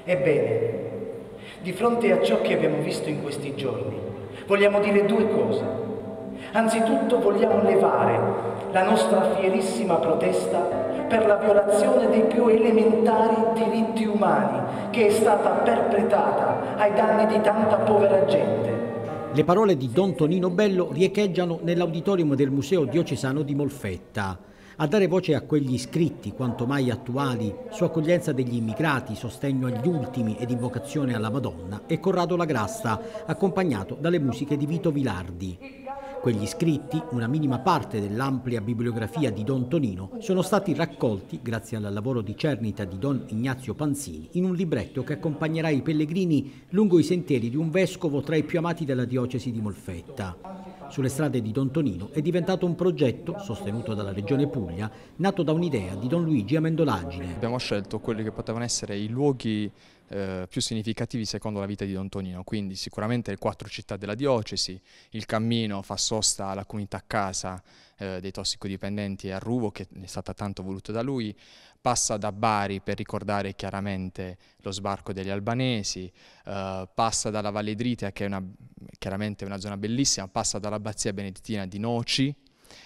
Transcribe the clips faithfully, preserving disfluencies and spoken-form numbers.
Ebbene, di fronte a ciò che abbiamo visto in questi giorni, vogliamo dire due cose. Anzitutto vogliamo levare la nostra fierissima protesta per la violazione dei più elementari diritti umani che è stata perpetrata ai danni di tanta povera gente. Le parole di Don Tonino Bello riecheggiano nell'auditorium del Museo Diocesano di Molfetta. A dare voce a quegli scritti, quanto mai attuali, su accoglienza degli immigrati, sostegno agli ultimi ed invocazione alla Madonna, è Corrado Lagrasta, accompagnato dalle musiche di Vito Vilardi. Quegli scritti, una minima parte dell'ampia bibliografia di Don Tonino, sono stati raccolti, grazie al lavoro di cernita di Don Ignazio Panzini, in un libretto che accompagnerà i pellegrini lungo i sentieri di un vescovo tra i più amati della diocesi di Molfetta. Sulle strade di Don Tonino è diventato un progetto, sostenuto dalla Regione Puglia, nato da un'idea di Don Luigi Amendolagine. Abbiamo scelto quelli che potevano essere i luoghi eh, più significativi secondo la vita di Don Tonino, quindi sicuramente le quattro città della diocesi, il cammino fa sosta alla comunità a casa eh, dei tossicodipendenti a Ruvo, che è stata tanto voluto da lui, passa da Bari per ricordare chiaramente lo sbarco degli albanesi, eh, passa dalla Valle Dritea, che è una, chiaramente una zona bellissima, passa dall'abbazia benedettina di Noci,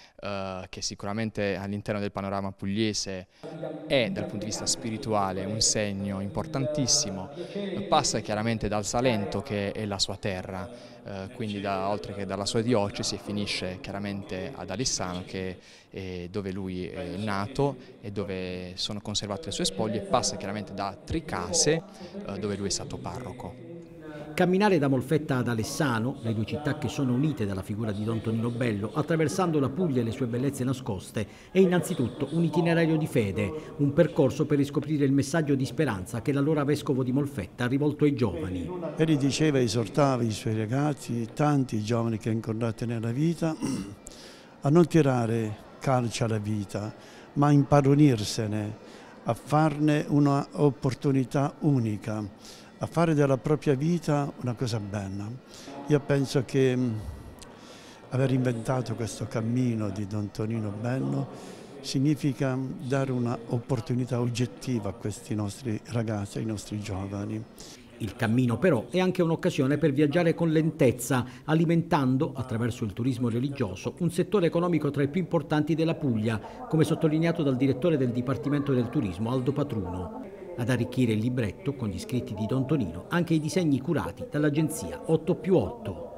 Uh, che sicuramente all'interno del panorama pugliese è dal punto di vista spirituale un segno importantissimo, passa chiaramente dal Salento che è la sua terra, uh, quindi da, oltre che dalla sua diocesi, e finisce chiaramente ad Alessano, che è dove lui è nato e dove sono conservate le sue spoglie, e passa chiaramente da Tricase uh, dove lui è stato parroco. Camminare da Molfetta ad Alessano, le due città che sono unite dalla figura di Don Tonino Bello, attraversando la Puglia e le sue bellezze nascoste, è innanzitutto un itinerario di fede, un percorso per riscoprire il messaggio di speranza che l'allora vescovo di Molfetta ha rivolto ai giovani. Egli diceva, esortava i suoi ragazzi, tanti giovani che ha incontrato nella vita, a non tirare calcio alla vita, ma a impadronirsene, a farne un'opportunità unica, a fare della propria vita una cosa bella. Io penso che mh, aver inventato questo cammino di Don Tonino Bello significa dare un'opportunità oggettiva a questi nostri ragazzi, ai nostri giovani. Il cammino però è anche un'occasione per viaggiare con lentezza, alimentando, attraverso il turismo religioso, un settore economico tra i più importanti della Puglia, come sottolineato dal direttore del Dipartimento del Turismo, Aldo Patruno. Ad arricchire il libretto, con gli scritti di Don Tonino, anche i disegni curati dall'agenzia otto più otto.